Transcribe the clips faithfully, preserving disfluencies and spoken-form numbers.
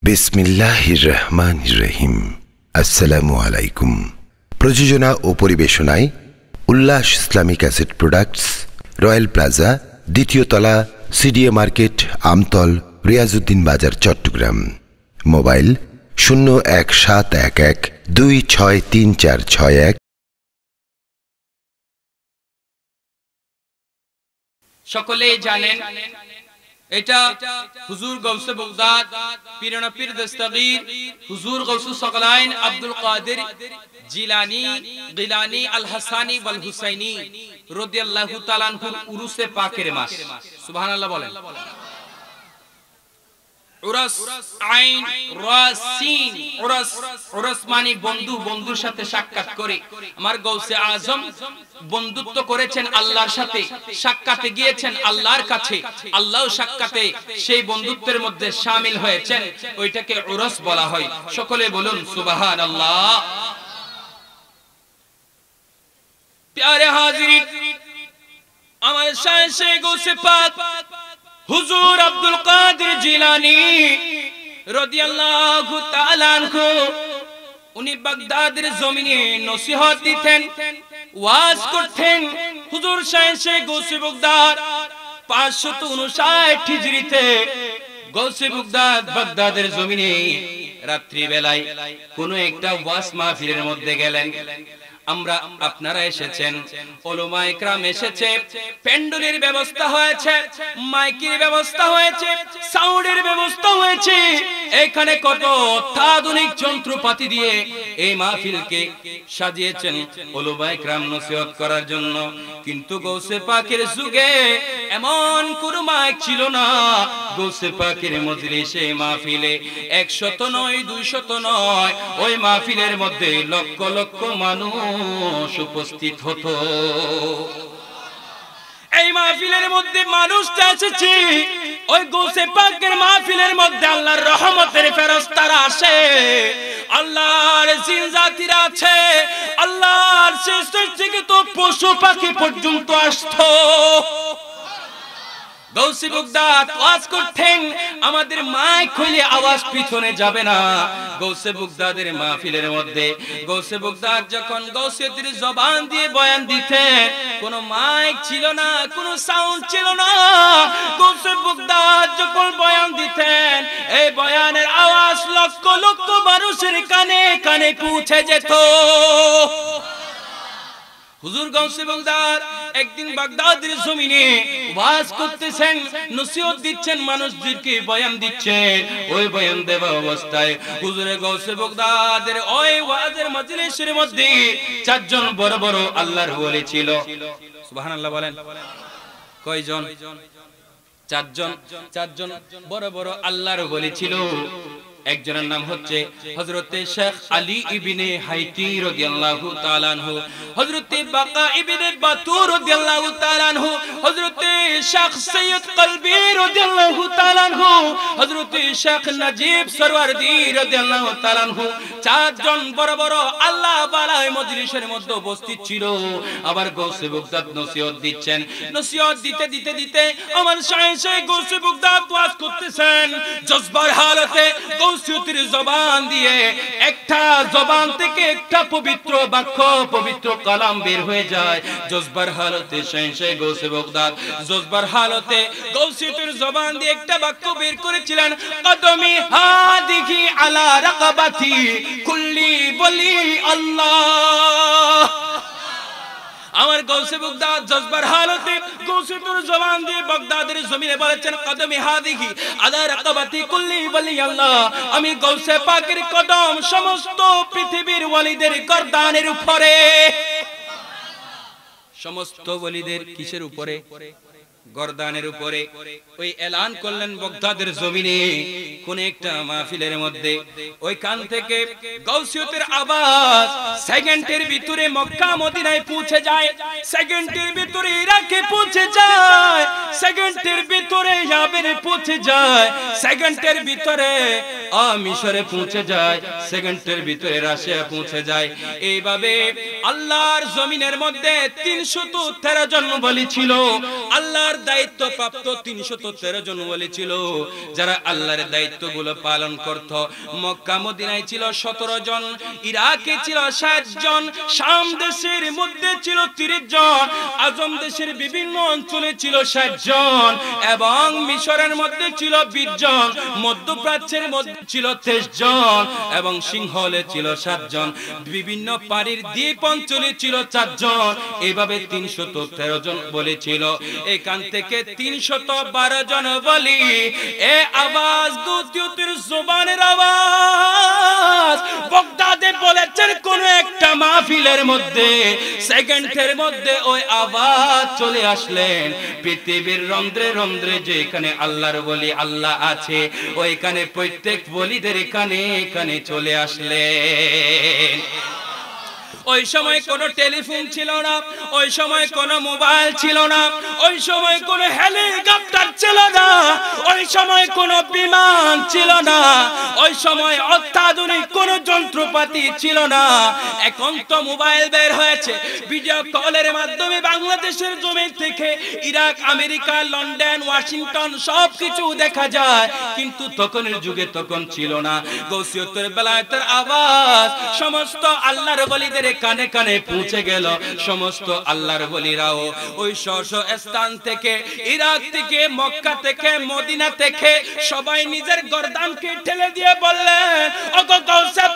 বিসমিল্লাহির রহমানির রহিম। আসসালামু আলাইকুম। প্রযোজনা ও পরিবেশনায় Ullash Islamic asset products, Royal Plaza, দ্বিতীয় তলা, সিডিএ মার্কেট, আমতল, রিয়াজউদ্দিন বাজার, চট্টগ্রাম। মোবাইল শূন্য এক সাত এক এক দুই ছয় তিন চার ছয় এক। সকলেই জানেন এটা হুজুর গৌসে বগদাদ পীরনা পীর দস্তগীর হুজুর গৌসুস সকলাইন আব্দুল কাদের জিলানী গিলানী আল হাসানী ওয়াল হুসাইনী রাদিয়াল্লাহু তাআলা আনহুর উরুসে পাকের মাস। সুবহানাল্লাহ বলেন। উরস আইন রাসিন উরস উরস মানে বন্ধু, বন্ধুর সাথে সাক্ষাৎ করে আমার গৌসে আজম বন্ধুত্ব করেছেন আল্লাহর সাথে, সাক্ষাতে গিয়েছেন আল্লাহর কাছে, আল্লাহও সাক্ষাতে সেই বন্ধুত্বের মধ্যে শামিল হয়েছেন, ওইটাকে উরস বলা হয়। সকলে বলুন সুবহানাল্লাহ। প্যারে হাজির, আমার শাহে গৌসে পাক হুজুর আব্দুল কাদের জিলানী রাদিয়াল্লাহু তাআলা আনহু, উনি বাগদাদের জমিনে নসিহত দিতেন, ওয়াজ করতেন। হুজুর শাহে গৌসে বগদাদ পাঁচশত উনষাট হিজরিতে গৌসে বগদাদ বাগদাদের জমিনে রাত্রি বেলায় কোন একটা ওয়াজ মাহফিলের মধ্যে গেলেন। আমরা আপনারা এসেছেন, উলামা ইকরাম এসেছে, প্যান্ডেলের ব্যবস্থা হয়েছে, মাইকের ব্যবস্থা হয়েছে, সাউন্ডের ব্যবস্থা হয়েছে, এখানে কত অত্যাধুনিক যন্ত্রপাতি দিয়ে এই মাহফিলকে সাজিয়েছেন উলামা ইকরাম নসিহত করার জন্য। কিন্তু গৌসে পাকের যুগে এমন কোন মাইক ছিল না। গৌসে পাকের মজলিসে মাহফিলে একশত নয়, দুইশত নয়, ওই মাহফিলের মধ্যে লক্ষ লক্ষ মানুষ উপস্থিত হতো। এই মাহফিলের মধ্যে মানুষটা এসেছে, ওই গৌসে পাকের মাহফিলের মধ্যে আল্লাহর রহমতের ফেরেশতারা আসে, আল্লাহর জিন জাতিরা আছে, আল্লাহর সৃষ্টি থেকে তো পশু পাখি পর্যন্ত আসতো। গৌসে বগদাদ ওয়াজ করতেন, আমাদের মাইক খুলে আওয়াজ পিছনে যাবে না। গৌসে বগদাদের মাহফিলের মধ্যে গৌসে বগদাদ যখন গৌসিয়তের জবান দিয়ে বয়ান দিতেন, কোনো মাইক ছিল না, কোনো সাউন্ড ছিল না। গৌসে বগদাদ যখন বয়ান দিতেন, এই বয়ানের আওয়াজ লক্ষ লক্ষ মানুষের কানে কানে পৌঁছে যেত। হুজুর গৌসে বগদাদ একদিন বাগদাদের জমিনে ওয়াজ করতেছেন, নসিহত দিচ্ছেন, মানুষদেরকে বয়ান দিচ্ছেন। ওই বয়ান দেওয়া অবস্থায় হুজুরে গৌসে বগদাদের ওই ওয়াজের মজলিসের মধ্যে চারজন বড় বড় আল্লাহর ওলি ছিল। সুবহানাল্লাহ বলেন। কয়জন? চারজন। চারজন বড় বড় আল্লাহর ওলি ছিল। একজনের নাম হচ্ছে হযরতে শেখ আলী ইবনে হাইতি রাদিয়াল্লাহু তাআলা আনহু, হযরতে বাকা ইবনে বাতুর রাদিয়াল্লাহু তাআলা আনহু, হযরতে শেখ সৈয়দ কলবি রাদিয়াল্লাহু তাআলা আনহু, হযরতে শেখ নজিব সরওয়ারদি রাদিয়াল্লাহু তাআলা আনহু। চারজন বড় বড় আল্লাহ ওয়ালা মজলিসের মধ্যে উপস্থিত ছিল। আবার গৌসে বগদাদ নসিহত দিচ্ছেন। নসিহত দিতে দিতে দিতে আমার শাহে গৌসে বগদাদ ওয়াজ করতেছেন, জজবার হালতে গৌসিয়তের জবান দিয়ে একটা জবান থেকে একটা পবিত্র বাক্য, পবিত্র কালাম বের হয়ে যায়। জজবার হালতে শাহে গৌসে বগদাদ জজবার হালতে গৌসিয়তের জবান দিয়ে একটা বাক্য বের করেছিলেন, কদমি হাদিহি আলা রাকাবাতি কুল্লি বলি আল্লাহ। আমার গৌসে বগদাদ জজবার হালতে গৌসিয়তের জবান দিয়ে বাগদাদের জমিনে বলেছেন, কদমি হাদিহি আলা রাকাবাতি কুল্লি ওয়ালি আল্লাহ। আমি গৌসে পাকের কদম সমস্ত পৃথিবীর ওয়ালিদের গর্দানের উপরে। সমস্ত ওয়ালিদের কিসের উপরে? গর্দানের উপরে। ওই এলান করলেন বাগদাদের জমিনে কোন একটা মাহফিলের মধ্যে। ওই কান থেকে গৌসিয়তের আওয়াজ সেকেন্ডের ভিতরে মক্কা মদিনায় পৌঁছে যায়, সেকেন্ডের ভিতরে ইরাকে পৌঁছে যায়, সেকেন্ডের ভিতরে ইয়ামেনে পৌঁছে যায়, সেকেন্ডের ভিতরে মিশরে পৌঁছে যায়, সেকেন্ডের ভিতরে রাশিয়া পৌঁছে যায়। এইভাবে আল্লাহর জমিনের মধ্যে তিনশত তেরো জন ওলি ছিল। আল্লাহর আল্লাহর দায়িত্ব প্রাপ্ত তিনশত তেরো জন ওলি ছিল যারা আল্লাহর দায়িত্বগুলো পালন করত। মক্কা মদিনায় ছিল সতেরো জন, ইরাকে ছিল ষাট জন, শাম দেশের মধ্যে ছিল তিরিশ জন, আজম দেশের বিভিন্ন অঞ্চলে ছিল ষাট জন এবং মিশরের মধ্যে ছিল বিশ জন, মধ্যপ্রাচ্যের মধ্যে ছিল তেইশ জন এবং সিংহলে ছিল সাত জন, বিভিন্ন পানির দ্বীপ অঞ্চলে ছিল চার জন। এইভাবে তিনশত তেরো জন বলেছিল। এখান থেকে তিনশত বারো জন বলি এ আওয়াজ দুতিয়তের জবানের আওয়াজ বগদাদে বলেছেন কোন একটা মাহফিলের মধ্যে সেকেন্ডের মধ্যে ওই আওয়াজ চলে আসলেন। পৃথিবীর রন্ধ্রে রন্ধ্রে যেখানে আল্লাহর বলি আল্লাহ আছে ওইখানে প্রত্যেক বলিদের এখানে এখানে চলে আসলেন। ওই সময় কোনো টেলিফোন ছিল না, ওই সময় কোনো মোবাইল ছিল না, ওই সময় কোনো হেলিকপ্টার ছিল না, ওই সময় কোনো বিমান ছিল না, ওই সময় অত্যাধুনিক কোনো যন্ত্রপাতি ছিল না। এখন তো মোবাইল বের হয়েছে, ভিডিও কলের মাধ্যমে বাংলাদেশের জমি থেকে ইরাক, আমেরিকা, লন্ডন, ওয়াশিংটন সব কিছু দেখা যায়। কিন্তু তখনের যুগে তখন ছিল না। গৌসিয়তের বেলায়েতের আওয়াজ সমস্ত আল্লাহর ওলিদের কানে কানে পৌঁছে গেল। সমস্ত আল্লাহর ওলিরাও ওই স্ব স্ব স্থান থেকে, ইরাক থেকে, মক্কা থেকে, মদিনা থেকে সবাই নিজের গর্দানকে ঠেলে দিয়ে বললেন, ওগো গৌসে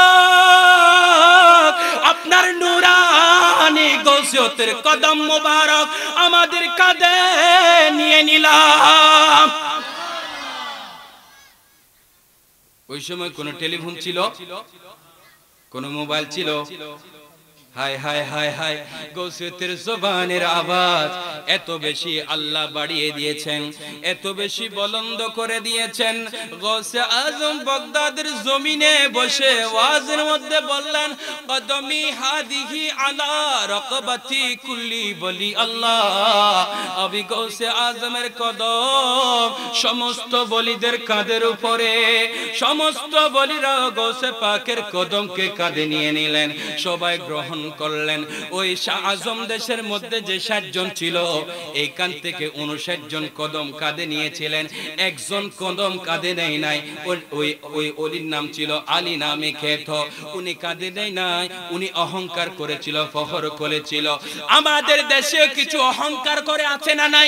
পাক, আপনার নূরানি গৌসিয়তের কদম মোবারক আমাদের কাঁধে নিয়ে নিলাম। ওই সময় কোন টেলিফোন ছিল, কোন মোবাইল ছিল? হায় হায় হায় হায়, গৌসিয়তের জবানের আওয়াজ এত বেশি আল্লাহ বাড়িয়ে দিয়েছেন, এত বেশি বুলন্দ করে দিয়েছেন। গৌসে আজম বাগদাদের জমিনে বসে ওয়াজের মধ্যে বললেন, কদমি হাদিহি আলা রাকবাতি কুল্লি বলি আল্লাহ। আবি গৌসে আজমের কদম সমস্ত বলিদের কাঁধের উপরে। সমস্ত বলিরা গৌসে পাকের কদমকে কাঁধে নিয়ে নিলেন, সবাই গ্রহণ করলেন। ওই শাহ আজম দেশের মধ্যে যে ষাট জন ছিল এইখান থেকে উনষাট জন কদম কাঁধে নিয়েছিলেন, একজন কদম কাঁধে নেই নাই। ওই ওই ওলির নাম ছিল আলী নামে খ্যাত। উনি কাঁধে নেই নাই, উনি অহংকার করেছিল, ফখর করেছিল। আমাদের দেশে কিছু অহংকার করে আছে না নাই?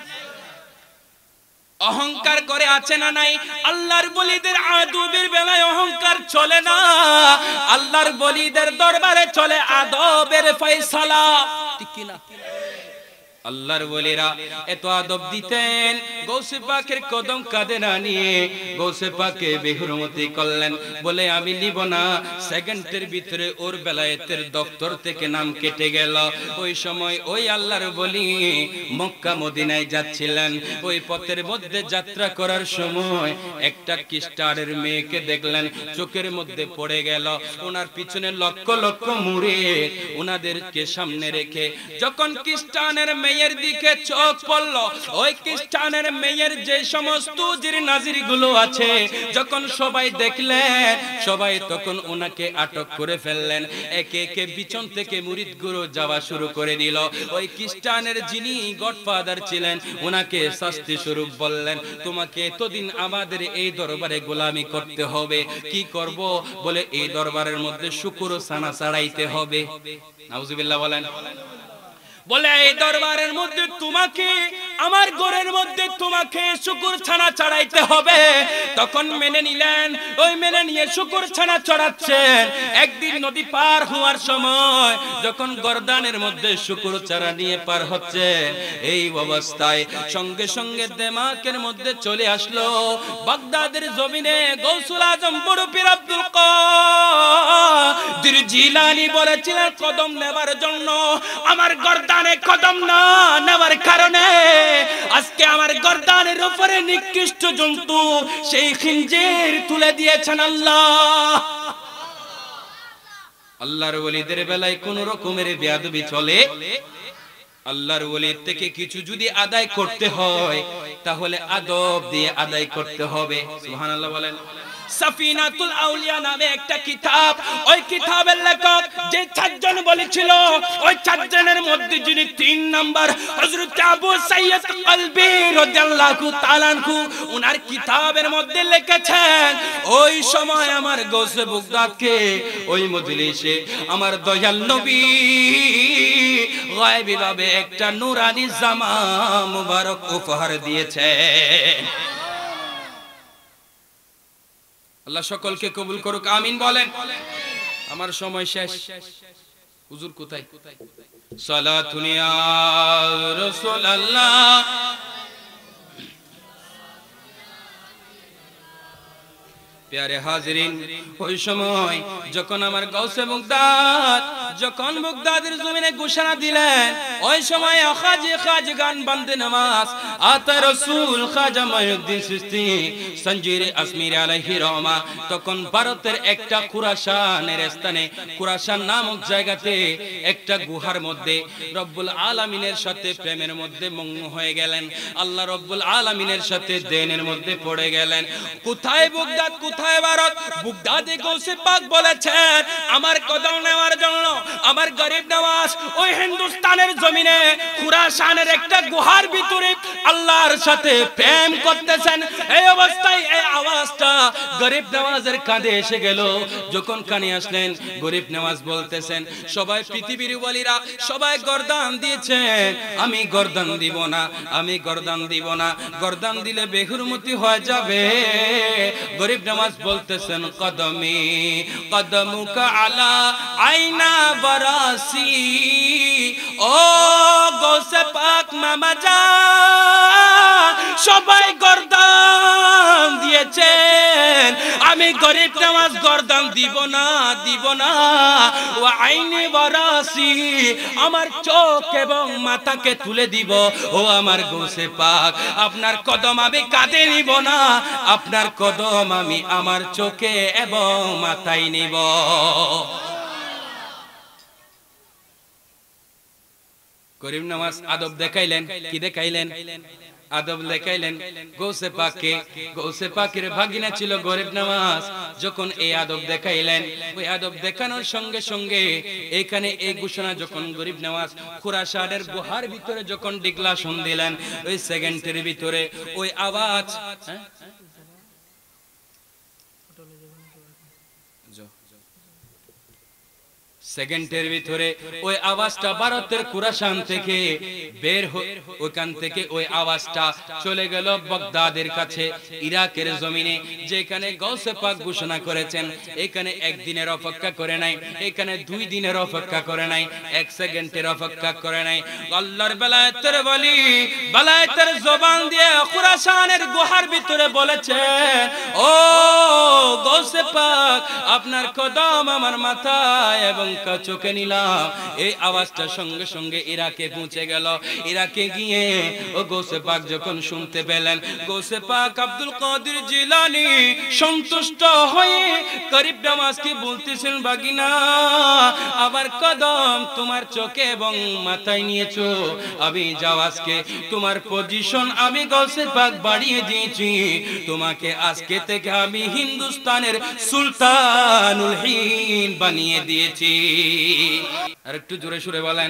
অহংকার করে আছে না নাই? আল্লাহর বলিদের আদবের বেলায় অহংকার চলে না, আল্লাহর বলিদের দরবারে চলে আদবের ফয়সালা। ঠিক কি না? আল্লাহর ওলিরা এত আদব দিতেন, গৌসে পাকের কদম কাঁধে না নিয়ে গৌসে পাকে বেহুরমতি করলেন, বলে আমি নিব না। সেকেন্ডের ভিতরে ওর বেলায়েতের দপ্তর থেকে নাম কেটে গেল। ওই সময় ওই আল্লাহর বলি মক্কা মদিনায় যাচ্ছিলেন। ওই পথের মধ্যে যাত্রা করার সময় একটা খ্রিস্টানের মেয়েকে দেখলেন, চোখের মধ্যে পড়ে গেল। ওনার পিছনে লক্ষ লক্ষ মুরিদ ওনাদেরকে সামনে রেখে যখন খ্রিস্টানের মেয়ে মেয়ের দিকে চোখ পড়ল, ওই খ্রিস্টানের মেয়ের যে সমস্ত জির নাজির গুলো আছে যখন সবাই দেখলেন, সবাই তখন ওনাকে আটক করে ফেললেন। একে একে পিছন থেকে মুরিদ গুলো যাওয়া শুরু করে দিল। ওই খ্রিস্টানের যিনি গডফাদার ছিলেন ওনাকে শাস্তি স্বরূপ বললেন, তোমাকে এতদিন আমাদের এই দরবারে গোলামি করতে হবে। কি করব? বলে এই দরবারের মধ্যে শুকর ছানা চড়াইতে হবে। নাউজুবিল্লাহ বলেন। বলে এই দরবারের মধ্যে তোমাকে, আমার ঘরের মধ্যে তোমাকে শুকর ছানা চড়াইতে হবে। তখন মেনে নিলেন। ওই মেনে নিয়ে শুকর ছানা চড়াচ্ছেন। একদিন নদী পার হওয়ার সময় যখন গর্দানের মধ্যে শুকর ছানা নিয়ে পার হচ্ছে, এই অবস্থায় সঙ্গে সঙ্গে দেমাকের মধ্যে চলে আসলো বাগদাদের জমিনে গৌসুল আজম বড় পীর আব্দুল কাদের জিলানী বলেছিলেন, কদম নেবার জন্য আমার গর্দান কদম না নেওয়ার কারণে আজকে আমার গর্দানের উপরে নিকৃষ্ট জন্তু সেই খিঞ্জির তুলে দিয়েছেন আল্লাহ। আল্লাহর ওলিদের বেলায় কোন রকমের বেয়াদবি চলে? আল্লাহর ওলির থেকে কিছু যদি আদায় করতে হয় তাহলে আদব দিয়ে আদায় করতে হবে। সুবহানাল্লাহ বলেন। সাফিনাতুল আউলিয়া নামে একটা কিতাব, ওই কিতাবের লেখক যে চারজন বলেছিল, ওই চারজনের মধ্যে যিনি তিন নাম্বার হযরত আবু সাইয়্যিদ কলবি রাদিয়াল্লাহু তাআলা আনহু, উনার কিতাবের মধ্যে লিখেছেন ওই সময় আমার গৌসে বাগদাদকে ওই মজলিসে আমার দয়াল নবী গায়বী ভাবে একটা নূরানি জামা মুবারক উপহার দিয়েছেন। আল্লাহ সকলকে কবুল করুক, আমিন বলেন। আমার সময় শেষ। হুজুর কোথায়? সালাতুন ইয়া রাসূলুল্লাহ। প্যারে হাজিরিন, ওই সময় যখন আমার গাউসে বাগদাদ যখন বাগদাদের জমিনে ঘোষণা দিলেন, ওই সময় খাজি খাজি গান বান্দে নামাজ আতা রাসূল খাজা মঈনুদ্দিন চিশতি সঞ্জির আসমির আলাইহি রহমা তখন ভারতের একটা খুরাসানের স্থানে, খুরাসান নামক জায়গাতে একটা গুহার মধ্যে রব্বুল আলামিনের সাথে প্রেমের মধ্যে মগ্ন হয়ে গেলেন। আল্লাহ রব্বুল আলামিনের সাথে দেনের মধ্যে পড়ে গেলেন। কোথায় বাগদাদ, কোথায় ভারত? বাগদাদে গাউসে পাক বলেছেন আমার কদম নেওয়ার জন্য আমার গরিব নওয়াজ ওই হিন্দুস্তানের জমিনে খুরাসানের একটা গুহার ভিতরে আল্লাহর সাথে প্রেম করতেছেন। এই অবস্থায় এই আওয়াজটা গরিব নওয়াজের কাঁধে এসে গেল। যখন কানে আসলেন, গরিব নওয়াজ বলতেছেন সবাই পৃথিবীর ওয়ালিরা সবাই গর্দান দিয়েছেন, আমি গর্দান দিব না, আমি গর্দান দিব না, গর্দান দিলে বেহুরমতি হয়ে যাবে। গরিব নওয়াজ বলতেছেন কদমি কদমুকা আলা আইনা বরাসি, ও গৌসে পাক মামা জান সবাই গর্দান দিয়েছেন, আমি গরিব নওয়াজ গর্দান দিব না, দিব না। ও আইনি বরাসি, আমার চোখ এবং মাথাকে তুলে দিব। ও আমার গৌসে পাক, আপনার কদম আমি কাঁধে নিব না, আপনার কদম আমি আমার চোখে এবং মাথায় নিব। গরিব নওয়াজ আদব দেখাইলেন। কি দেখাইলেন? আদব দেখাইলেন গৌসে পাককে। গৌসে পাকের ভাগিনা ছিল গরিব নওয়াজ। যখন এই আদব দেখাইলেন, ওই আদব দেখানোর সঙ্গে সঙ্গে এখানে এই ঘোষণা যখন গরিব নওয়াজ খুরাসানের গুহার ভিতরে যখন ডিগলা শুন দিলেন, ওই সেকেন্ডের ভিতরে ওই আওয়াজ, হ্যাঁ সেকেন্ডের ভিতরে ওই আওয়াজটা ভারতের খুরাসান থেকে বের হয়ে ওখান থেকে ওই আওয়াজটা চলে গেল বাগদাদের কাছে, ইরাকের জমিনে, যেখানে গাউসে পাক ঘোষণা করেছেন। এখানে একদিনের অপেক্ষা করে নাই, এখানে দুই দিনের অপেক্ষা করে নাই, এক সেকেন্ডের অপেক্ষা করে নাই। আল্লাহর বেলায়েতের বলি বেলায়েতের জবান দিয়ে খুরাসানের গুহার ভিতরে বলেছেন, ও গাউসে পাক আপনার কদম আমার মাথায় এবং চোখে নিলাম। এই আওয়াজটা সঙ্গে সঙ্গে ইরাকে পৌঁছে গেল। ইরাকে গিয়ে ও গৌসে পাক যখন শুনতে পেলেন, গৌসে পাক আব্দুল কাদের জিলানী সন্তুষ্ট হয়ে গরিব নওয়াজকে বলতেছেন, বাগিনা আমার কদম তোমার চোখে এবং মাথায় নিয়েছো, আমি যাও আজকে তোমার পজিশন আমি গৌসে পাক বাড়িয়ে দিয়েছি, তোমাকে আজকে থেকে আমি হিন্দুস্তানের সুলতানুল হিন্দ বানিয়ে দিয়েছি। আর একটু জোরে সুরে বলেন।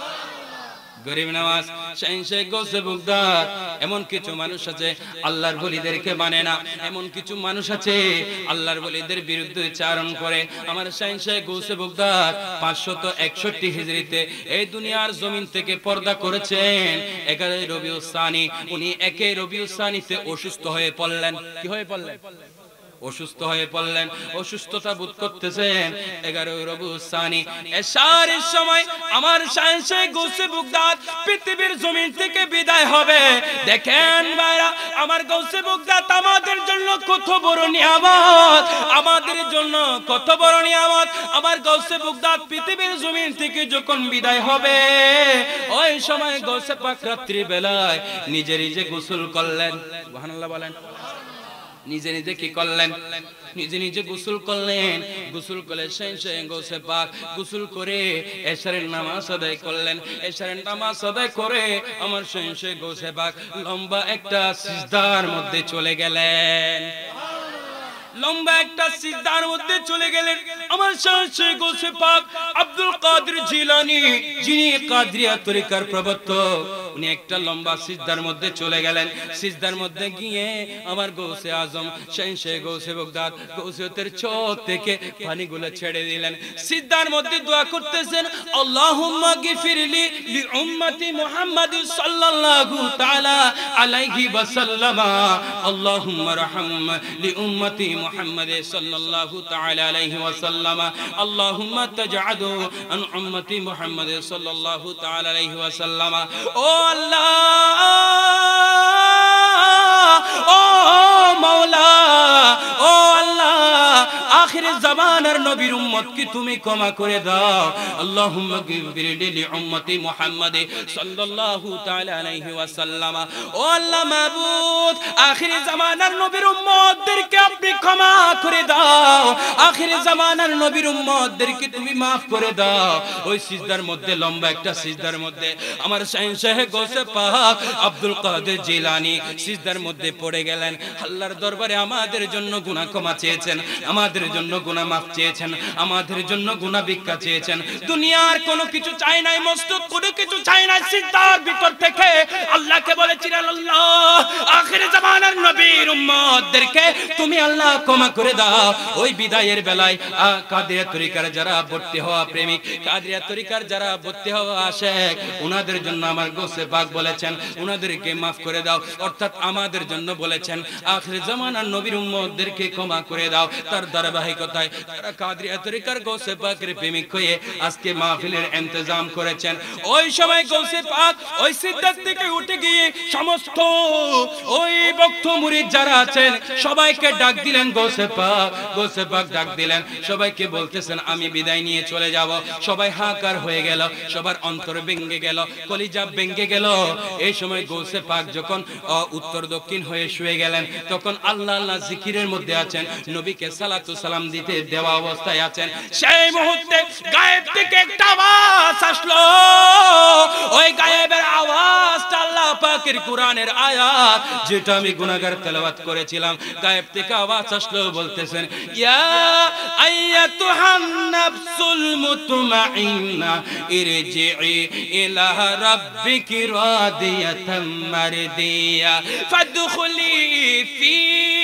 গরিব নওয়াজ শাহীন গৌসে বাগদাদ। এমন কিছু মানুষ আছে আল্লাহর ওলিদেরকে মানে না, এমন কিছু মানুষ আছে আল্লাহর ওলিদের বিরুদ্ধে চারণ করে। আমার শাহীন গৌসে বাগদাদ পাঁচশত একষট্টি হিজরিতে এই দুনিয়ার জমিন থেকে পর্দা করেছেন। এগারোই রবিউল সানি, উনি একে রবিউল সানিতে অসুস্থ হয়ে পড়লেন। কি হয়ে পড়লেন? অসুস্থ হয়ে পড়লেন, অসুস্থতা বোধ করতেছেন। এগারোই রবিউল সানি এশার সময় আমার শাহীন গৌসে বাগদাদ পৃথিবীর জমিন থেকে বিদায় হবে। দেখেন ভাইরা, আমার গৌসে বাগদাদ আমাদের জন্য কত বড় নিয়ামত, আমাদের জন্য কত বড় নিয়ামত। আমার গৌসে বাগদাদ পৃথিবীর জমিন থেকে যখন বিদায় হবে, ওই সময় গৌসে পাক রাত্রি বেলায় নিজে নিজে গোসল করলেন। সুবহানাল্লাহ বলেন। নিজে নিজে কি করলেন? নিজে নিজে গোসল করলেন। গোসল করে শাহীন গৌসে পাক গোসল করে এশারের নামাজ আদায় করলেন। এশারের নামাজ আদায় করে আমার শাহীন গৌসে পাক লম্বা একটা সিজদার মধ্যে চলে গেলেন। লম্বা একটা সিজদার মধ্যে চলে গেলেন। আমার শাহ গৌসে পাক আব্দুল কাদের জিলানী, যিনি কাদরিয়া তরিকার প্রবর্তক, উনি একটা লম্বা সিজদার মধ্যে চলে গেলেন। সিজদার মধ্যে গিয়ে আমার গৌসে আজম শাহ গৌসে বাগদাদ গৌসিয়তের চোখ থেকে পানিগুলো ছেড়ে দিলেন। সিজদার মধ্যে দোয়া করতেছেন, আল্লাহুম্মা গফিরলি লিউম্মতি মুহাম্মাদ সাল্লাল্লাহু তাআলা আলাইহি ওয়াসাল্লাম, আল্লাহুম্মা রহম লিউম্মতি মুহাম্মাদ সাল্লাল্লাহু তাআলা আলাইহি ওয়াসাল্লাম, আল্লাহুম্মা তাজআদু আন উম্মতি মুহাম্মাদ সাল্লাল্লাহু তাআলা আলাইহি ওয়াসাল্লাম। ও আল্লাহ, ও মাওলা, ও আল্লাহ, আখির জামানার নবীর উম্মত কি তুমি ক্ষমা করে দাও। আল্লাহুম্মা গফিরলি লিউম্মতি মুহাম্মাদ সাল্লাল্লাহু তাআলা আলাইহি ওয়াসাল্লাম। ও আল্লাহ মাবুদ, আখির জামানার নবীর উম্মতদেরকে আপনি ক্ষমা করে দাও, আখির জামানার নবীর উম্মতদেরকে তুমি maaf করে দাও। ওই সিজদার মধ্যে, লম্বা একটা সিজদার মধ্যে আমার শাহ গৌসে পাক আব্দুল কাদের জিলানী সিজদার মধ্যে পড়ে গেলেন। আল্লাহর দরবারে আমাদের জন্য গুনাহ ক্ষমা চেয়েছেন, আমাদের জন্য গুনাহ maaf চেয়েছেন, আমাদের জন্য গুনাহ ভিক্ষা চেয়েছেন। দুনিয়ার কোনো কিছু চাই নাই, মস্তক কোনো কিছু চাই নাই। সিজদার ভিতর থেকে আল্লাহকে বলেছিলেন, আল্লাহ আখির জামানার নবীর উম্মতদেরকে তুমি আল্লাহ ক্ষমা করে দাও। ওই বিদায়ের বেলায় কাদরিয়া তরিকার যারা ভর্তি হওয়া প্রেমিক, কাদরিয়া তরিকার যারা ভর্তি হওয়া আশেক, উনাদের জন্য আমার গৌসে পাক বলেছেন উনাদেরকে maaf করে দাও। অর্থাৎ আমাদের জন্য বলেছেন আখির জামানার নবীর উম্মতদেরকে ক্ষমা করে দাও। তার ধারাবাহিকতায় তারা কাদরিয়া তরিকার গৌসে পাকের প্রেমিক হয়ে আজকে মাহফিলের ইন্তজাম করেছেন। ওই সময় গৌসে পাক ওই সিজদা থেকে উঠে গিয়ে সমস্ত ওই ভক্ত মুরিদ যারা আছেন সবাইকে ডাক দিলেন। গৌসে পাক গৌসে পাক ডাক দিলেন, সবাইকে বলতেছেন আমি বিদায় নিয়ে চলে যাব। সবাই হাহাকার হয়ে গেল, সবার অন্তর ভেঙে গেল, কলিজা ভেঙে গেল। এই সময় গৌসে পাক যখন উত্তর দক্ষিণ হয়ে শুয়ে গেলেন, তখন আল্লাহ আল্লাহ জিকিরের মধ্যে আছেন, নবীকে সালাতু সালাম দিতে দেওয়া অবস্থায় আছেন। সেই মুহূর্তে গায়েব থেকে একটা আওয়াজ আসলো। ওই গায়েবের আওয়াজটা আল্লাহ পাকের কোরআনের আয়াত, যেটা আমি গুনাহগার তেলাওয়াত করেছিলাম। গায়েব থেকে আওয়াজ আসলো, বলতেছেন ইয়া আইয়াতুহান নাফসুল মুতমাইন্না ইরজিই ইলা রাব্বিকি রাদিয়াতাম মারদিয়া ফাদখুলি ফি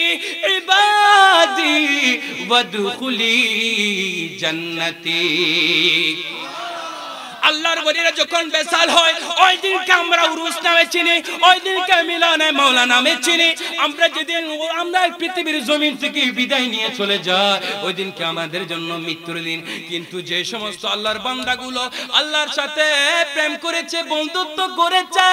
ইবাদি ওয়াদখুলি জান্নাতি। আল্লাহর ওলিরা যখন বেসাল হয়, ওই দিনকে আমরা উরুস নামে চিনি, ওই দিনকে মিলানে মাওলা নামে চিনি। আমরা যেদিন আমরা পৃথিবীর জমিন থেকে বিদায় নিয়ে চলে যাই, ওই দিনকে আমাদের জন্য মৃত্যুর দিন। কিন্তু যে সমস্ত আল্লাহর বান্দাগুলো আল্লাহর সাথে প্রেম করেছে, বন্ধুত্ব করেছে,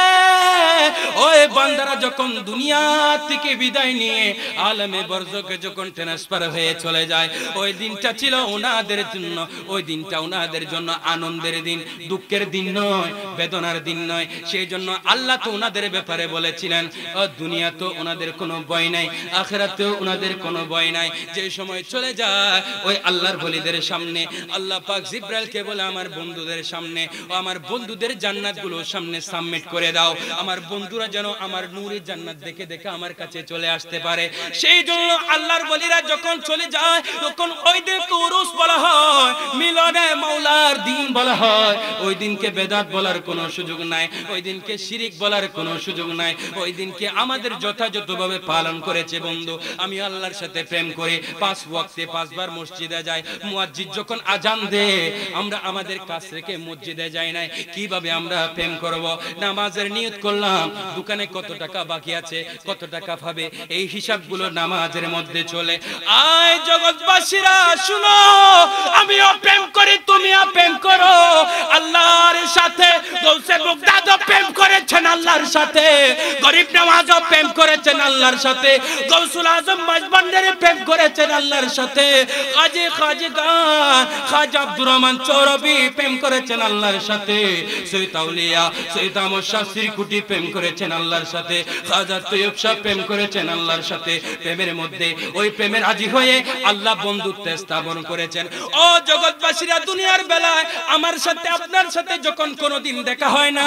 ওই বান্দারা যখন দুনিয়া থেকে বিদায় নিয়ে আলমে বরজকে যখন ট্রান্সফার হয়ে চলে যায়, ওই দিনটা ছিল ওনাদের জন্য, ওই দিনটা ওনাদের জন্য আনন্দের দিন, দুঃখের দিন নয়, বেদনার দিন নয়। সেই জন্য আল্লাহ তো ওনাদের ব্যাপারে বলেছিলেন দুনিয়া তো ওনাদের কোনো ভয় নাই, আখিরাতেও ওনাদের কোনো ভয় নাই। যে সময় চলে যায় ওই আল্লাহর ওলিদের সামনে আল্লাহ পাক জিবরাইলকে বলে আমার বন্ধুদের সামনে ও আমার বন্ধুদের জান্নাতগুলো সামনে সাবমিট করে দাও, আমার বন্ধুরা যেন আমার নূরের জান্নাত দেখে দেখে আমার কাছে চলে আসতে পারে। সেই জন্য আল্লাহর ওলিরা যখন চলে যায় তখন ওই দিনকে উরুস বলা হয়, মিলনে মাওলার দিন বলা হয়। ওই দিনকে বেদাত বলার কোনো সুযোগ নাই, ওই দিনকে শিরিক বলার কোনো সুযোগ নাই। ওই দিনকে আমাদের যথাযথভাবে পালন করেছে বন্ধু। আমি আল্লাহর সাথে প্রেম করে পাঁচ ওয়াক্তে পাঁচবার মসজিদে যাই। মুয়াজ্জিন যখন আজান দেয় আমরা আমাদের কাছ থেকে মসজিদে যাই নাই। কিভাবে আমরা প্রেম করব? নামাজের নিয়ত করলাম, দোকানে কত টাকা বাকি আছে, কত টাকা পাবে, এই হিসাবগুলো নামাজের মধ্যে চলে। আয় জগৎবাসীরা শুনো, আমিও প্রেম করি, তুমিও প্রেম করো আল্লাহর সাথে। গৌসে বাগদাদ প্রেম করেছেন আল্লাহর সাথে, গরিব নওয়াজ প্রেম করেছেন আল্লাহর সাথে, গৌসুল আজম মাঝবান্ডারি প্রেম করেছেন আল্লাহর সাথে, কাজী খাজগান খাজা আব্দুর রহমান চৌরবি প্রেম করেছেন আল্লাহর সাথে, সৈয়দ আউলিয়া সৈয়দ আহমদ শাহ সিরকুটি প্রেম করেছেন আল্লাহর সাথে, খাজা তৈয়ব শাহ প্রেম করেছেন আল্লাহর সাথে। প্রেমের মধ্যে ওই প্রেমের রাজি হয়ে আল্লাহ বন্ধুত্ব স্থাপন করেছেন। ও জগৎবাসীরা, দুনিয়ার বেলায় আমার সাথে আপনার সাথে যখন কোনোদিন দেখা হয় না,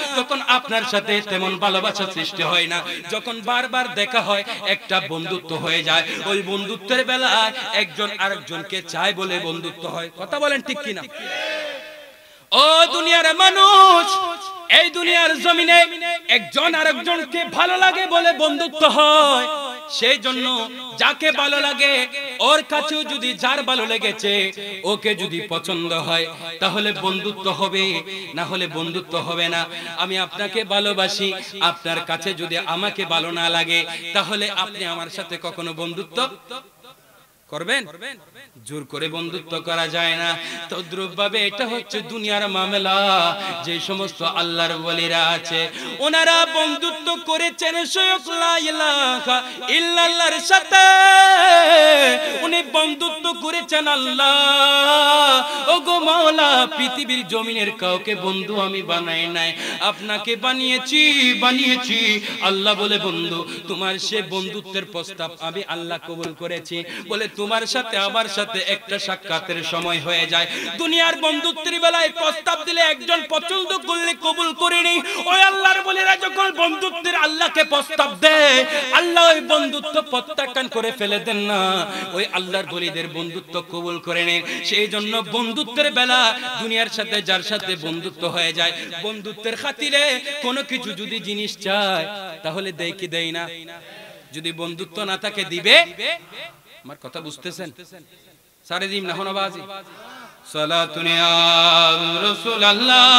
তখন আপনার সাথে তেমন ভালোবাসা সৃষ্টি হয় না। যখন বারবার দেখা হয় একটা বন্ধুত্ব হয়ে যায়, ওই বন্ধুত্বের বেলায় একজন আরেকজনকে চায় বলে বন্ধুত্ব হয়। কথা বলেন ঠিক কিনা? ও দুনিয়ার মানুষ, এই দুনিয়ার জমিনে একজন আরেকজনকে ভালো লাগে বলে বন্ধুত্ব হয়। সেই জন্য যাকে ভালো লাগে ওর কাছেও যদি যার ভালো লেগেছে ওকে যদি পছন্দ হয় তাহলে বন্ধুত্ব হবে, না হলে বন্ধুত্ব হবে না। আমি আপনাকে ভালোবাসি, আপনার কাছে যদি আমাকে ভালো না লাগে তাহলে আপনি আমার সাথে কখনো বন্ধুত্ব করবেন? জোর করে বন্ধুত্ব করা যায় না। তদ্রুপ ভাবে এটা হচ্ছে দুনিয়ার মামলা। যে সমস্ত আল্লাহর ওলিরা আছে ওনারা বন্ধুত্ব করেছেন স্বয়ং লা ইলাহা ইল্লাল্লাহর সাথে। উনি বন্ধুত্ব করেছেন আল্লাহ, ওগো মাওলা পৃথিবীর জমিনের কাউকে বন্ধু আমি বানাই নাই, আপনাকে বানিয়েছি বানিয়েছি আল্লাহ বলে বন্ধু। তোমার সে বন্ধুত্বের প্রস্তাব আমি আল্লাহ কবুল করেছি বলে তোমার সাথে আমার সাথে একটা সাক্ষাতের সময় হয়ে যায়। দুনিয়ার বন্ধুত্বের বেলায় প্রস্তাব দিলে একজন পছন্দ করলে কবুল করেনি, ওই আল্লাহর বলিরা যখন বন্ধুত্বের আল্লাহকে প্রস্তাব দেয় আল্লাহ ওই বন্ধুত্ব প্রত্যাখ্যান করে ফেলে দেন না, ওই আল্লাহর বলিদের বন্ধুত্ব কবুল করে নেন। সেই জন্য বন্ধুত্বের বেলা দুনিয়ার সাথে যার সাথে বন্ধুত্ব হয়ে যায়, বন্ধুত্বের খাতিরে কোনো কিছু যদি জিনিস চায় তাহলে দেয় কি দেয় না? যদি বন্ধুত্ব না থাকে দিবে? আমার কথা বুঝতেছেন? সারে দিম না হনবাজি সালাতুন ইয়া রাসূলুল্লাহ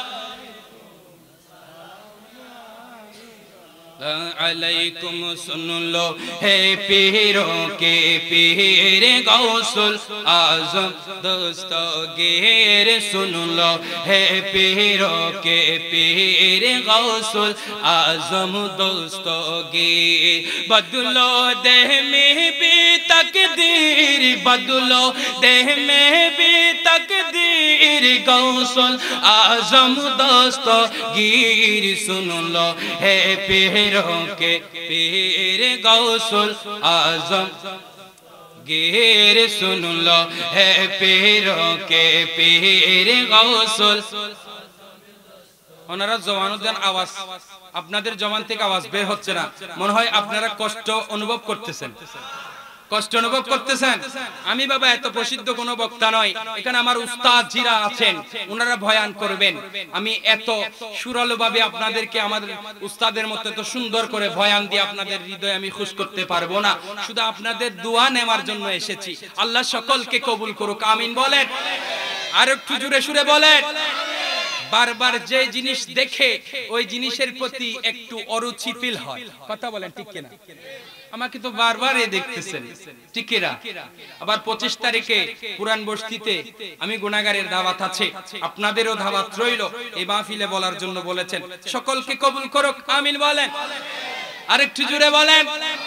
अलैकुम सुन लो है पीरों के पीर गौसुल आजम दस्तगीर सुन लो है पीरों के पीर गौसुल आजम दस्तगीर बदलो देह में भी तकदीर बदलो देह में भी तकदीर गौसुल आजम दस्तगीर सुन लो है पीरों के पीर गौसुल आजम गिर सुन लो है पीरों के पीर गौसुल। ওনারা জবানুদ্দিন আওয়াজ আপনাদের জবান থেকে আওয়াজ বের হচ্ছে না, মনে হয় আপনারা কষ্ট অনুভব করতেছেন। কষ্ট অনুভব করতেছেন? আমি বাবা এত প্রসিদ্ধ কোনো বক্তা নয়, এখানে আমার উস্তাদ জিরা আছেন ওনারা বয়ান করবেন। আমি এত সুরালো ভাবে আপনাদেরকে আমাদের উস্তাদের মতো এত সুন্দর করে বয়ান দিয়ে আপনাদের হৃদয় আমি খুশ করতে পারবো না। শুধু আপনাদের দোয়া নেওয়ার জন্য এসেছি। আল্লাহ সকলকে কবুল করুক, আমিন বলেন। আর একটু জোরে সুরে বলেন। বারবার যে জিনিস দেখে ওই জিনিসের প্রতি একটু অরুচি ফিল হয়। কথা বলেন ঠিক কিনা? আমাকে তো বারবার এ দেখতেছেন ঠিক কিনা? আবার পঁচিশ তারিখে পুরান বস্তিতে আমি গুনাহগারের দাওয়াত আছে, আপনাদেরও দাওয়াত রইল। এই মাহফিলে বলার জন্য বলেছেন, সকলকে কবুল করুক, আমিন বলেন। আরেকটু জোরে বলেন।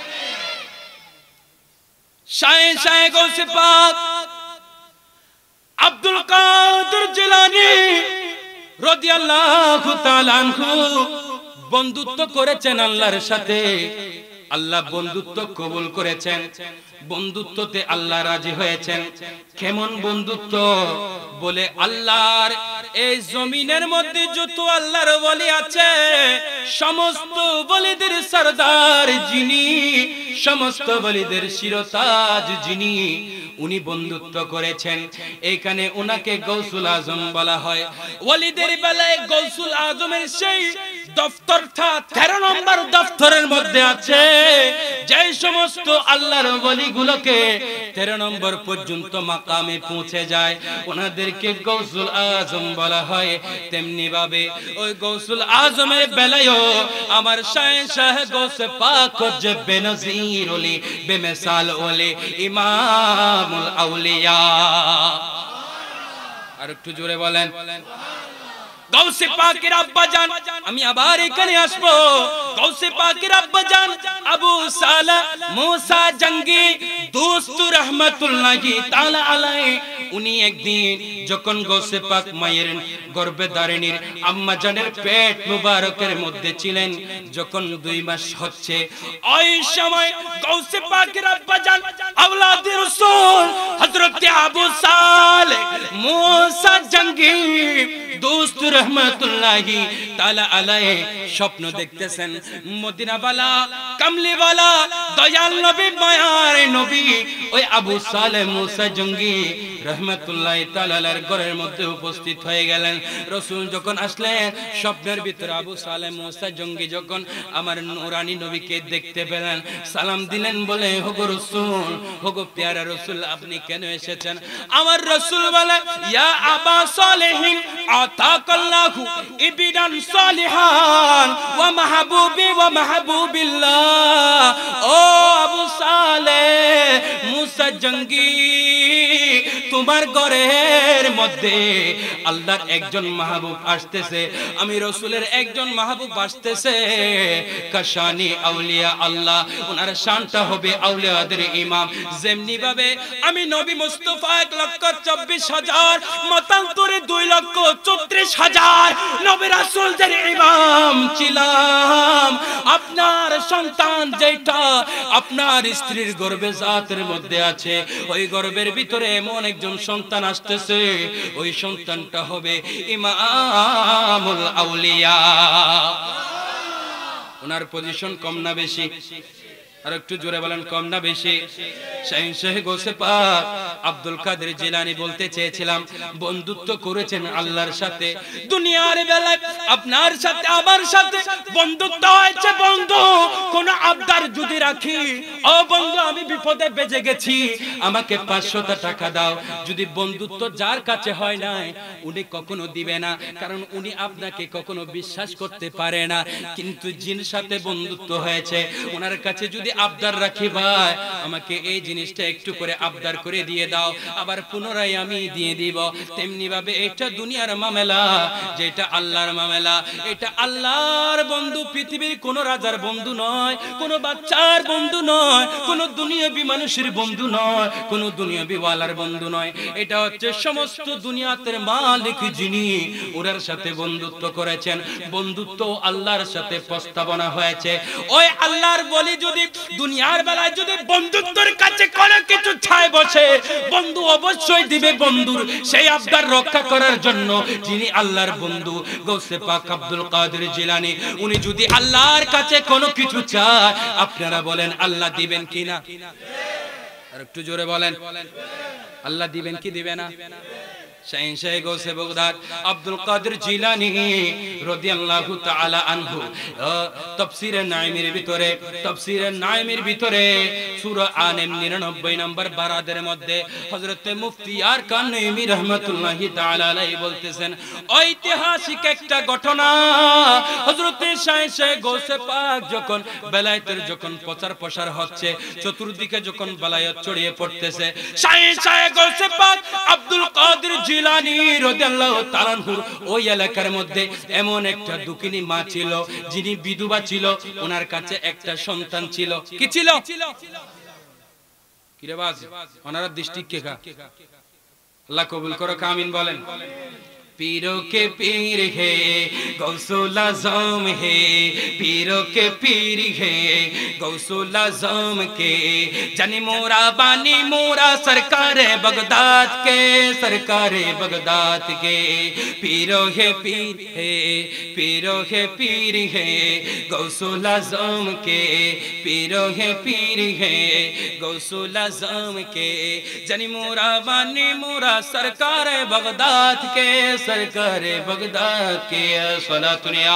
শায়ে শায়ে গৌসে পাক আব্দুল কাদের জিলানী রাদিয়াল্লাহু তাআলা আনহু বন্ধুত্ব করেছেন আল্লাহর সাথে। আল্লাহ বন্ধুত্ব কবুল করেছেন, বন্ধুত্বতে আল্লাহ রাজি হয়েছেন। কেমন বন্ধুত্ব? বলে আল্লাহর এই জমিনের মধ্যে যত আল্লাহর ওলি আছে সমস্ত ওলিদের সরদার যিনি, সমস্ত ওলিদের শিরতাজ যিনি, উনি বন্ধুত্ব করেছেন। এখানে উনাকে গৌসুল আজম বলা হয়। ওলিদের বেলায় গৌসুল আজমের সেই দফতরটা তেরো নম্বর দফতরের মধ্যে আছে। যে সমস্ত আল্লাহর ওলিগুলোকে তেরো নম্বর পর্যন্ত মাকামে পৌঁছে যায় ওনাদেরকে গৌসুল আজম বলা হয়। তেমনি ভাবে ওই গৌসুল আজমের বেলায়ও আমার শায়ে শাহ গৌসে পাক যে বেনজির ওলি, বেমিসাল ওলি, ইমামুল আউলিয়া। আর একটু জোরে বলেন। গৌসে পাকের আব্বাজান, আমি আবার এখানে আসবো। গৌসে পাকের আব্বাজান আবু সালা মুসা জঙ্গি দোস্ত রহমাতুল্লাহি তাআলা আলাইহি, উনি একদিন যখন গৌসে পাক মায়ের গর্ভে ধারিণীর আম্মা জানের পেট মুবারকের মধ্যে ছিলেন, যখন দুই মাস হচ্ছে, ওই সময় গৌসে পাকের আব্বাজান আওলাদে রাসূল হযরত আবু সালে মুসা জঙ্গি দোস্ত রহমাতুল্লাহি তাআলা আলাইহি স্বপ্ন দেখতেছেন মদিনাওয়ালা কামলিওয়ালা দয়াল নবী মায়ার নবী ওই আবু সালেহ মুসা জঙ্গি রহমাতুল্লাহি তাআলা আলাইহির ঘরের মধ্যে উপস্থিত হয়ে গেলেন। রাসূল যখন আসলেন স্বপ্নের ভিতরে আবু সালেহ মুসা জঙ্গি যখন আমার নূরানী নবীকে দেখতে পেলেন সালাম দিলেন, বলে ওগো রাসূল, ওগো প্যারা রাসূল, আপনি কেন এসেছেন? আমার রাসূল বলে ইয়া আবা সালেহিন আতাকাল্লাহু ইবিদান সালিহান ওয়া মাহবুবি ওয়া মাহবুবিল্লাহ। ও আবু সালেহ মুসা জঙ্গি, তোমার ঘরের মধ্যে আল্লাহর একজন মাহবুব আসতেছে, আমি রাসূলের একজন মাহবুব আসতেছে। কাশানি আউলিয়া আল্লাহ, ওনার শানটা হবে আউলিয়াদের ইমাম। যেমনি ভাবে আমি নবী মুস্তাফা এক লক্ষ চব্বিশ হাজার মতান্তরে দুই লক্ষ চৌত্রিশ হাজার নবী রাসূলদের ইমাম ছিলাম, আপনার সন্তান যেটা আপনার স্ত্রীর গর্ভে জাতের মধ্যে আছে, ওই গর্ভের ভিতরে এমন একজন সন্তান আসতেছে, ওই সন্তানটা হবে ইমামুল আউলিয়া। ওনার পজিশন কম না বেশি? আর একটু জোরে বলেন, কম না বেশি? শাহিন শাহ গৌসে পাক আব্দুল কাদের জিলানী বলতে চেয়েছিলাম, বন্ধুত্ব করেছেন আল্লাহর সাথে, দুনিয়ার বেলায় আপনার সাথে আমার সাথে বন্ধুত্ব হয়েছে। বন্ধু কোন আবদার যদি রাখি, ও বন্ধু আমি বিপদে বেজে গেছি, আমাকে পাঁচশো টাকা দাও, যদি বন্ধুত্ব যার কাছে হয় নাই উনি কখনো দিবে না, কারণ উনি আপনাকে কখনো বিশ্বাস করতে পারে না। কিন্তু যিনি সাথে বন্ধুত্ব হয়েছে ওনার কাছে যদি আবদার রাখি, ভাই আমাকে এই জিনিসটা একটু করে আবদার করে দিয়ে দাও, আবার পুনরায় আমি দিয়ে দিব। তেমনি ভাবে এটা দুনিয়ার মামলা, যেটা আল্লাহর মামলা, এটা আল্লাহর বন্ধু। পৃথিবীর কোন রাজার বন্ধু নয়, কোন বাচ্চার বন্ধু নয়, কোন দুনিয়াবি মানুষের বন্ধু নয়, কোন দুনিয়াবি ওয়ালার বন্ধু নয়। এটা হচ্ছে সমস্ত দুনিয়াতের মালিক যিনি, ওনার সাথে বন্ধুত্ব করেছেন। বন্ধুত্ব আল্লাহর সাথে প্রস্তাবনা হয়েছে। ওই আল্লাহর বলি যদি দুনিয়ার বেলায় যদি বন্ধুত্বের কাছে কোনো কিছু ছায় বসে, বন্ধু অবশ্যই দিবে বন্ধুর সেই আবদার রক্ষা করার জন্য। যিনি আল্লাহর বন্ধু গৌসে পাক আব্দুল কাদের জিলানী, উনি যদি আল্লাহর কাছে কোনো কিছু চায়, আপনারা বলেন আল্লাহ দিবেন কিনা? আর একটু জোরে বলেন, আল্লাহ দিবেন কি দিবে না? শাহিন শাহ গৌসে বাগদাদ আব্দুল কাদের জিলানী রাদিয়াল্লাহু তাআলা আনহু তাফসীরে নাঈমের ভিতরে তাফসীরে নাঈমের ভিতরে সূরা আনাম নিরানব্বই নম্বর বারাদের মধ্যে হযরতে মুফতি আরকান নাঈমি রাহমাতুল্লাহি তাআলা আলাইহি বলতেছেন, ঐতিহাসিক একটা ঘটনা। হযরতে শাহিন শাহ গৌসে পাক যখন বেলায়েতের যখন প্রচার প্রসার হচ্ছে, চতুর্দিকে যখন বেলায়েত ছড়িয়ে পড়তেছে, শাহিন শাহ গৌসে পাক আব্দুল কাদের জিলানী রাদিয়াল্লাহু তাআলা আনহু ওই এলাকার মধ্যে এমন একটা দুঃখিনী মা ছিল, যিনি বিধবা ছিল। ওনার কাছে একটা সন্তান ছিল। কি ছিল? কি রে বাজ, ওনার ডিস্ট্রিক্ট কে কা? আল্লাহ কবুল করো, আমিন বলেন। पीरों के पीर है गौसुल आज़म है, पीरों के पीर है गौसुल आज़म के, जानी मोरा बानी मोरा सरकार बगदाद के, सरकार बगदाद के। पीरों है पीर है, पीरों है पीर है गौसुल आज़म के, पीरों है पीर है गौसुल आज़म के, जानी मोरा बानी मोरा सरकार बगदाद के, सरकार बगदाद के। सलातुनिया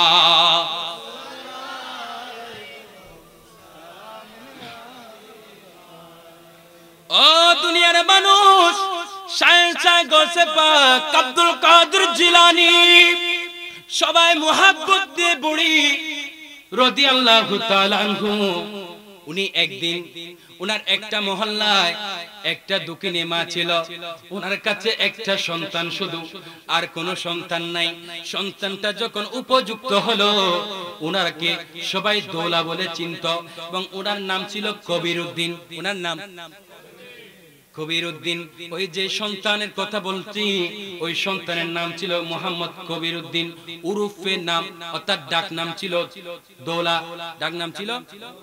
ও দুনিয়ার মানুষ, শাহিন শাহ গৌসে পাক আব্দুল কাদের জিলানী সবাই মুহাব্বত দিয়ে বুড়ি রাদিয়াল্লাহু তাআলা আনহু, উনি একদিন উনার একটা মহল্লায় একটা দুঃখিনী মা ছিল। উনার কাছে একটা সন্তান শুধু, আর কোনো সন্তান নাই। সন্তানটা যখন উপযুক্ত হলো, উনারকে সবাই দৌলা বলে চিনত, এবং উনার নাম ছিল কবির উদ্দিন। উনার নাম কবির উদ্দিন। ওই যে সন্তানের কথা বলছি, ওই সন্তানের নাম ছিল মোহাম্মদ কবির উদ্দিন, উরুফে নাম অর্থাৎ ডাক নাম ছিল দৌলা। ডাক নাম ছিল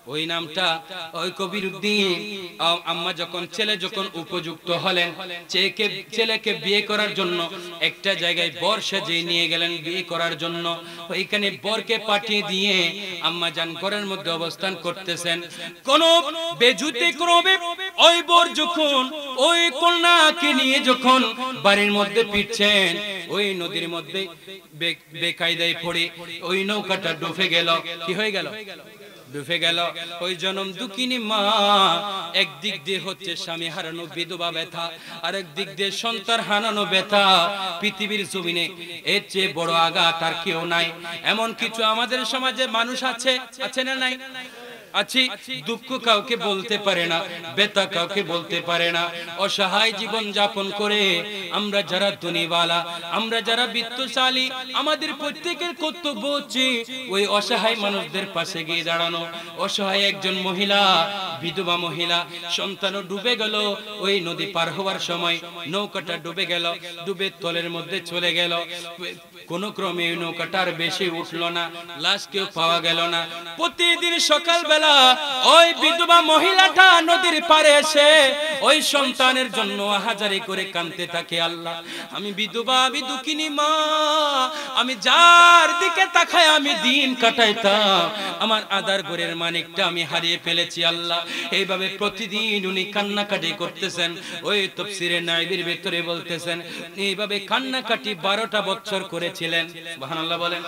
ওই নামটা ওই কবির উদ্দিন আম্মা যখন ছেলে যখন উপযুক্ত হলেন ছেলেকে ছেলেকে বিয়ে করার জন্য একটা জায়গায় বর সাজিয়ে নিয়ে গেলেন বিয়ে করার জন্য। ওইখানে বরকে পাঠিয়ে দিয়ে আম্মা জান ঘরের মধ্যে অবস্থান করতেছেন। কোন বেজুতে ক্রমে ওই বর যখন ওই কন্যাকে নিয়ে যখন বাড়ির মধ্যে ফিরছেন ওই নদীর মধ্যে বেকায়দায় পড়ে ওই নৌকাটা ডুবে গেল। কি হয়ে গেল? ডুবে গেল। ওই জনম দুঃখিনী মা একদিক দিয়ে হচ্ছে স্বামী হারানো বিধবা ব্যথা, আর একদিক দিয়ে সন্তান হারানো ব্যথা। পৃথিবীর জমিনে এর চেয়ে বড় আঘাত আর কেউ নাই। এমন কিছু আমাদের সমাজে মানুষ আছে, আছে না নাই? আছি। দুঃখ কাউকে বলতে পারে না, ব্যথা কাউকে বলতে পারে না, অসহায় জীবন যাপন করে। আমরা যারা ধনীওয়ালা, আমরা যারা বিত্তশালী, আমাদের প্রত্যেকের কর্তব্য হচ্ছে ওই অসহায় মানুষদের পাশে গিয়ে দাঁড়ানো। অসহায় একজন মহিলা, বিধবা মহিলা, সন্তানও ডুবে গেল ওই নদী পার হওয়ার সময়। নৌকাটা ডুবে গেল, ডুবে তলের মধ্যে চলে গেল। কোন ক্রমে ওই নৌকাটার বেশি উঠলো না, লাশ কেউ পাওয়া গেল না। প্রতিদিন সকালবেলা ওই বিধবা মহিলাটা নদীর পাড়ে এসে ওই সন্তানের জন্য হাজারি করে কাঁদতে থাকে। আল্লাহ, আমি বিধবা, আমি দুঃখিনী মা, আমি যার দিকে তাকায় আমি দিন কাটাইতাম, আমার আদার ঘরের মানিকটা আমি হারিয়ে ফেলেছি। আল্লাহ, এইভাবে প্রতিদিন উনি কান্নাকাটি করতেছেন। ওই তাফসীরে নাইবির ভিতরে বলতেছেন এইভাবে কান্নাকাটি বারোটা বছর করেছিলেন। সুবহানাল্লাহ বলেন।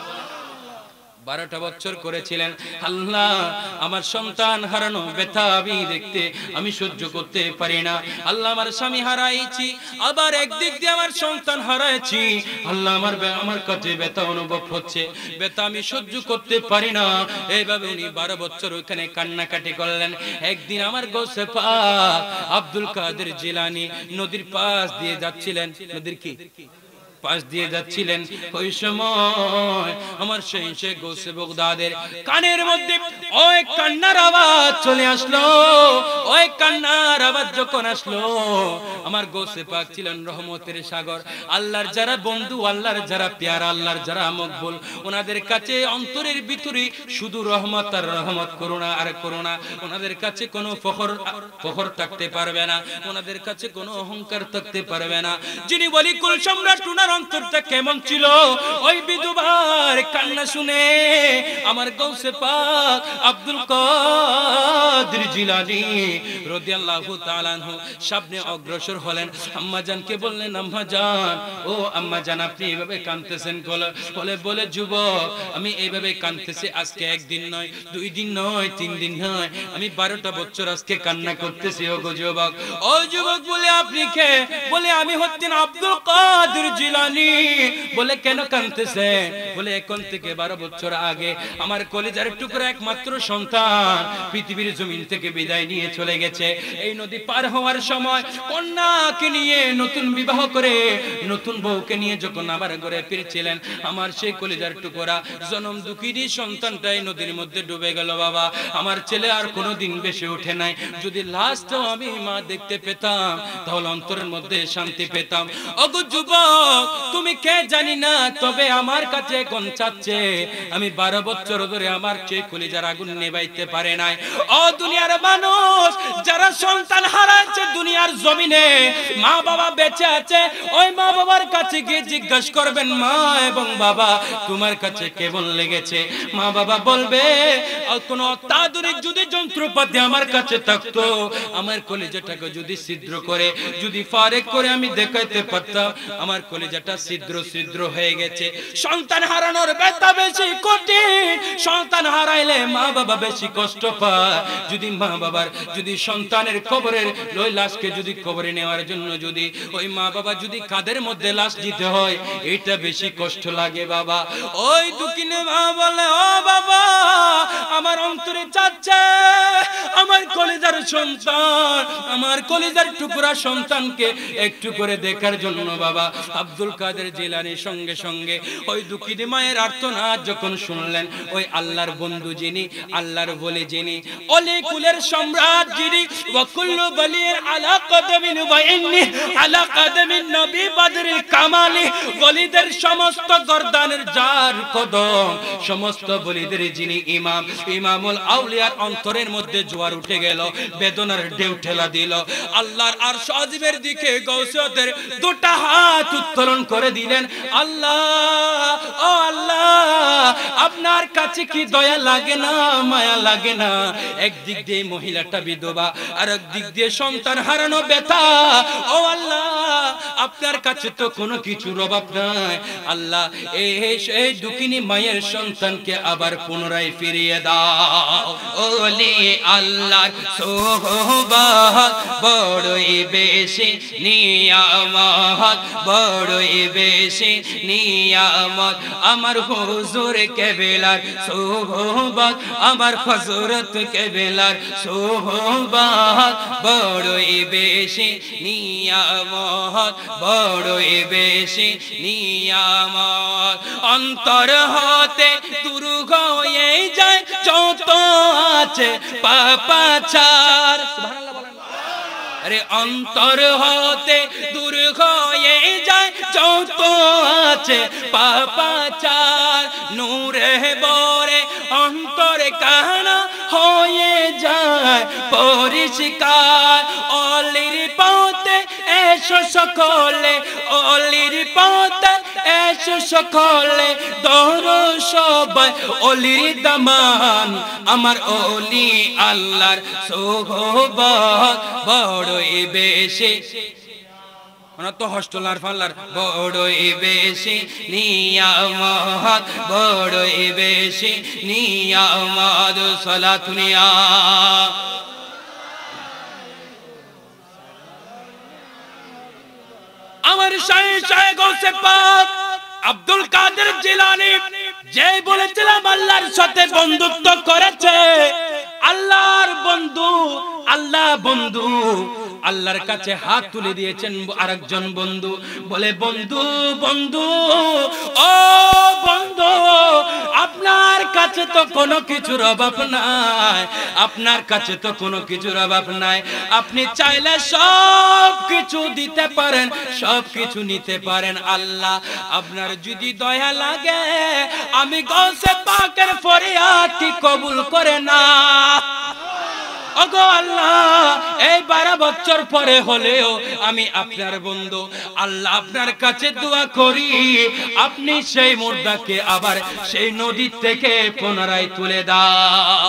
বারোটা বছর করেছিলেন। আল্লাহ, আমার সন্তান হারানো ব্যথা আমি দেখতে আমি সহ্য করতে পারি না। আল্লাহ, আমার স্বামী হারাইছি, আবার একদিক দিয়ে আমার সন্তান হারাইছি। আল্লাহ, আমার আমার কাছে ব্যথা অনুভব হচ্ছে, ব্যথা আমি সহ্য করতে পারি না। এইভাবে উনি বারো বছর ওইখানে কান্নাকাটি করলেন। একদিন আমার গৌসে পাক আব্দুল কাদের জিলানী নদীর পাশ দিয়ে যাচ্ছিলেন। নদীর কি পাশ দিয়ে যাচ্ছিলেন। ওই সময় আমার সেই শেখ গৌসে বগদাদের কানের মধ্যে ওই কান্নার আওয়াজ চলে আসলো। ওই কান্নার আওয়াজ যখন আসলো, আমার গৌসে পাক ছিলেন রহমতের সাগর। আল্লাহর যারা বন্ধু, আল্লাহর যারা পেয়ারা, আল্লাহর যারা মকবুল, ওনাদের কাছে অন্তরের ভিতরে শুধু রহমত আর রহমত, করুণা আর করুণা। ওনাদের কাছে কোনো ফখর ফখর থাকতে পারবে না, ওনাদের কাছে কোনো অহংকার থাকতে পারবে না। যিনি বলি কুল সম্রাট, ওনার অন্তরটা কেমন ছিল? ওই বিধবার কান্না শুনে আমার গৌসে পাক আব্দুল কাদের জিলানী রাদিয়াল্লাহু তাআলা আনহু সামনে অগ্রসর হলেন। আম্মা জানকে বললেন, আম্মা জান, ও আম্মা জান, আপনি এইভাবে কাঁদতেছেন বলে বলে যুবক, আমি এইভাবে কাঁদতেছি আজকে একদিন নয়, দুই দিন নয়, তিন দিন নয়, আমি বারোটা বছর আজকে কান্না করতেছি। ও গো যুবক, ও যুবক, বলে আপনি কে? বলে আমি হচ্ছেন আব্দুল কাদের জিলানী। বলে কেন কাঁদতেছে? বলে এখন থেকে বারো বছর আগে আমার কলিজার টুকরা একমাত্র সন্তান পৃথিবীর জমিন থেকে বিদায় নিয়ে চলে গেছে। এই নদী পার হওয়ার সময় কন্যাকে নিয়ে নতুন বিবাহ করে নতুন বউকে নিয়ে যখন আবার ঘরে ফিরছিলেন, আমার সেই কলিজার টুকরা জনম দুঃখিনী সন্তানটাই নদীর মধ্যে ডুবে গেল। বাবা, আমার ছেলে আর কোনোদিন বেশি ওঠে নাই। যদি লাস্টও আমি মা দেখতে পেতাম তাহলে অন্তরের মধ্যে শান্তি পেতাম। ওগো যুবক, তুমি কে জানি না, তবে আমার কাছে এখন চাচ্ছে আমি বারো বছর ধরে আমার সেই কলিজার আগুন নেভাইতে পারে নাই। ও দুনিয়ার মানুষ, যারা সন্তান হারাচ্ছে দুনিয়ার জমিনে, মা বাবা বেঁচে আছে, ওই মা বাবার কাছে গিয়ে জিজ্ঞাসা করবেন, মা এবং বাবা তোমার কাছে কেমন লেগেছে? মা বাবা বলবে, কোন অত্যাধুনিক যদি যন্ত্রপাতি আমার কাছে থাকতো, আমার কলিজাটাকে যদি ছিদ্র করে, যদি ফারেক করে আমি দেখাইতে পারতাম, আমার কলিজাটা ছিদ্র ছিদ্র হয়ে গেছে। সন্তান হারানোর ব্যথা বেশি কঠিন, সন্তান হারাইলে মা বাবা বেশি কষ্ট পায়। যদি মা বাবার যদি সন্তানের কবরের ওই লাশকে যদি কবরে নেওয়ার জন্য যদি ওই মা বাবা যদি কাদের মধ্যে লাশ দিতে হয়, এটা বেশি কষ্ট লাগে। বাবা, ওই দুঃখিনী মা বলে, ও বাবা, আমার অন্তরে চাচ্ছে আমার কলিজার সন্তান, আমার কলিজার টুকরা সন্তানকে একটু করে দেখার জন্য। বাবা, আব্দুল আব্দুল কাদের জিলানী সঙ্গে সঙ্গে ওই দুঃখিনী মায়ের আর্তনাদ যখন শুনলেন, ওই আল্লাহর বন্ধু যিনি, আল্লাহর বলি যিনি, অলি কুলের সম্রাট যিনি, ওয়াকুল্লু বলির আলা কদমিন ওয়া ইন্নী আলা কদমিন নবী বদরিল কামালি, বলিদের সমস্ত গর্দানের যার কদম, সমস্ত বলিদের যিনি ইমাম, ইমামুল আউলিয়ার অন্তরের মধ্যে জোয়ার উঠে গেল, বেদনার ঢেউ ঠেলা দিল। আল্লাহর আরশ আজিমের দিকে গৌসিয়তের দুটা হাত উত্তোলন করে দিলেন। আল্লাহ, ও আল্লাহ, আপনার কাছে কি দয়া লাগে না, মায়া লাগে না? একদিক দিয়ে মহিলাটা বিধবা, আর একদিক দিয়ে সন্তান হারানো ব্যথা। ও আল্লাহ, আপনার কাছে তো কোনো কিছুর অভাব নাই। আল্লাহ, এই দুঃখিনী মায়ের সন্তানকে আবার পুনরায় ফিরিয়ে দাও। ওলি আল্লাহর সোহবত বড়ই বেশি নিয়ামত, বড়ই বেশি নিয়ামত, আমার হুজুর কেবলার সোহবত, আমার হযরত কেবলার সোহবত বড়ই বেশি নিয়ামত, বড়ই বেশি নিয়ামত। অন্তর হতে দূর হয়ে যায় যত আছে পাপাচার, সুবহানাল্লাহ বলেন। আরে অন্তর হতে দূর হয়ে যায় যত আছে পাপাচার, নূরে বরে অন্তরে কানা হয়ে যায় পরিষ্কার। অলির পথে এসো সকলে, অলির পথে এসো সকলে, ধরো সবাই অলির দামান, আমার অলি আল্লাহর সোহবত বড়ই বেশি, তো হস্টলার ফাল্লার বড়ই বেশি নিয়ামত, বড়ই বেশি নিয়ামত। সালাতুনিয়া আমার শাহে শাহে গৌসে পাক আব্দুল কাদের জিলানী যে বলেছিলাম আল্লাহর সাথে বন্ধুত্ব করেছে, আল্লাহর বন্ধু, আল্লাহ বন্ধু, আল্লাহর কাছে হাত তুলে দিয়েছেন আরেকজন বন্ধু, বলে বন্ধু, বন্ধু, ও বন্ধু, আপনার কাছে তো কোনো কিছুর অভাব নাই, আপনার কাছে তো কোনো কিছুর অভাব নাই, আপনি চাইলে সব কিছু দিতে পারেন, সব কিছু নিতে পারেন। আল্লাহ, আপনার যদি দয়া লাগে আমি গৌসে পাকের ফরিয়াদ কি কবুল করে না? ওগো আল্লাহ, এই বারো বছর পরে হলেও আমি আপনার বন্ধু, আল্লাহ আপনার কাছে দোয়া করি, আপনি সেই মুর্দাকে আবার সেই নদী থেকে পুনরায় তুলে দাও।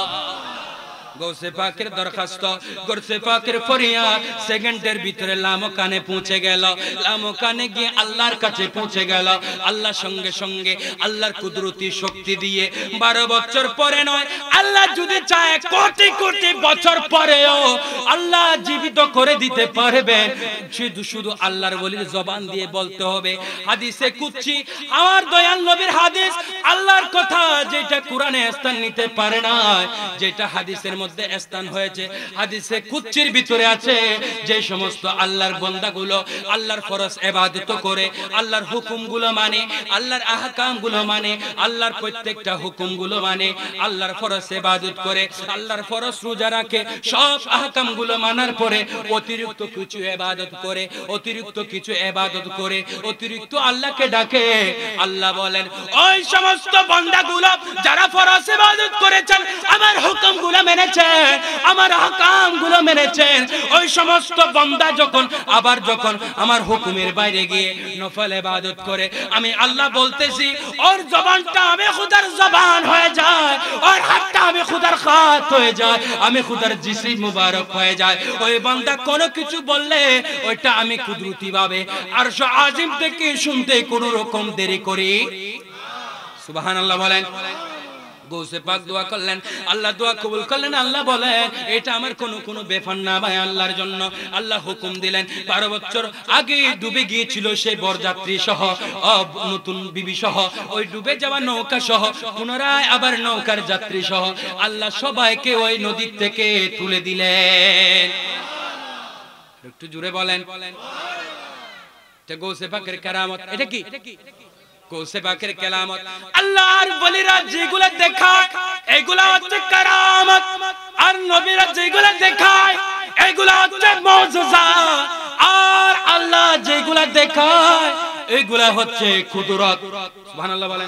গৌসে পাকের দরখাস্ত, গৌসে পাকের ফরিয়াদ সেকেন্ডের ভিতরে লামকানে পৌঁছে গেল। লামকানে গিয়ে আল্লাহর কাছে পৌঁছে গেল। আল্লাহ সঙ্গে সঙ্গে আল্লাহর কুদরতি শক্তি দিয়ে বারো বছর পরে নয়, আল্লাহ যদি চায় কোটি কোটি বছর পরেও আল্লাহ জীবিত করে দিতে পারবেন। শুধু শুধু আল্লাহর ওলির জবান দিয়ে বলতে হবে। হাদিসে কুদসি, আমার দয়াল নবীর হাদিস, আল্লাহর কথা যেটা কোরআনে স্থান নিতে পারে না, যেটা হাদিসের মধ্যে স্থান হয়েছে, হাদিসে কুদসির ভিতরে আছে, যে সমস্ত আল্লাহর বান্দাগুলো আল্লাহর ফরজ ইবাদত করে, আল্লাহর হুকুমগুলো মানে, আল্লাহর আহকামগুলো মানে, আল্লাহর প্রত্যেকটা হুকুমগুলো মানে, আল্লাহর ফরজ ইবাদত করে, আল্লাহর ফরজ রোজা রাখে, সব আহকামগুলো মানার পরে অতিরিক্ত কিছু ইবাদত করে, অতিরিক্ত কিছু ইবাদত করে, অতিরিক্ত আল্লাহকে ডাকে, আল্লাহ বলেন ওই সমস্ত বান্দাগুলো যারা ফরজ ইবাদত করেছেন, আমার হুকুমগুলো মেনেছেন, আমার আহকামগুলো মেনেছেন, ওই সমস্ত বান্দা যখন আবার যখন আমার হুকুমের বাইরে গিয়ে নফল ইবাদত করে, আমি আল্লাহ বলতেছি ওর জবানটা আমি খুদার জবান হয়ে যায়, ওর হাতটা আমি খুদার হাত হয়ে যায়, আমি খুদার জিসিম মুবারক হয়ে যায়। ওই বান্দা কোনো কিছু বললে ওইটা আমি কুদরতি ভাবে আরশ আজিম থেকে শুনতে কোনো রকম দেরি করি। সুবহানাল্লাহ বলেন। গৌসে পাক দোয়া করলেন, আল্লাহ দোয়া কবুল করলেন। আল্লাহ বলেন এটা আমার কোনো কোনো ব্যাপার না ভাই, আল্লাহর জন্য আল্লাহ হুকুম দিলেন। বারো বছর আগে ডুবে গিয়েছিল সেই বরযাত্রী সহ, নতুন বিবি সহ, ওই ডুবে যাওয়া নৌকা সহ, পুনরায় আবার নৌকার যাত্রী সহ আল্লাহ সবাইকে ওই নদী থেকে তুলে দিলেন। একটু জোরে বলেন। এটা গৌসে পাকের কেরামত। এটা কি গৌসে পাকের কেরামত? আল্লাহর ওলিরা যেগুলা দেখায় এগুলা হচ্ছে কেরামত, আর নবীরা যেগুলা দেখায় এগুলা হচ্ছে মুজিজা, আর আল্লাহ যেগুলা দেখায় এগুলা হচ্ছে কুদরত। সুবহানাল্লাহ বলেন।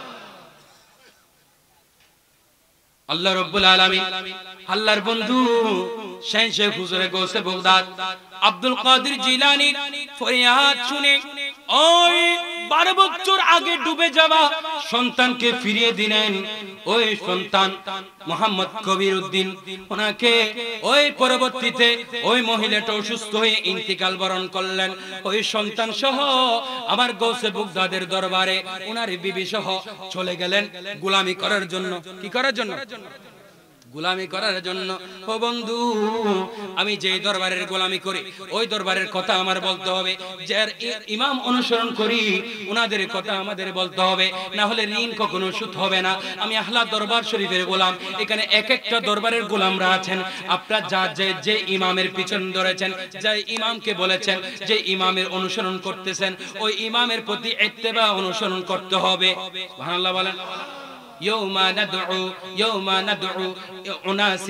আল্লাহ রাব্বুল আলামিন আল্লাহর বন্ধু শাইখ শেখ হুজুরে গৌসে বাগদাদ আব্দুল কাদের জিলানী ফরিয়াদ শুনে ওই বারো বছর আগে ডুবে যাওয়া সন্তানকে ফিরিয়ে দিলেন। ওই সন্তান মোহাম্মদ কবির উদ্দিন, ওনাকে ওই পরবর্তীতে ওই মহিলাটা অসুস্থ হয়ে ইন্তিকাল বরণ করলেন। ওই সন্তান সহ আমার গৌসে বাগদাদের দরবারে ওনার বিবি সহ চলে গেলেন গোলামি করার জন্য। কি করার জন্য? গোলামি করার জন্য। ও বন্ধু, আমি যে দরবারের গোলামি করি ওই দরবারের কথা আমার বলতে হবে, যার ইমাম অনুসরণ করি ওনাদের কথা আমাদের বলতে হবে, না হলে ঋণ কখনো সুদ হবে না। আমি আহলা দরবার শরীফের গোলাম, এখানে এক একটা দরবারের গোলামরা আছেন। আপনারা যা যে যে ইমামের পিছন ধরেছেন, যে ইমামকে বলেছেন, যে ইমামের অনুসরণ করতেছেন, ওই ইমামের প্রতি ইত্তেবা অনুসরণ করতে হবে। সুবহানাল্লাহ বলেন। يوما ندعو يوما ندعو أناس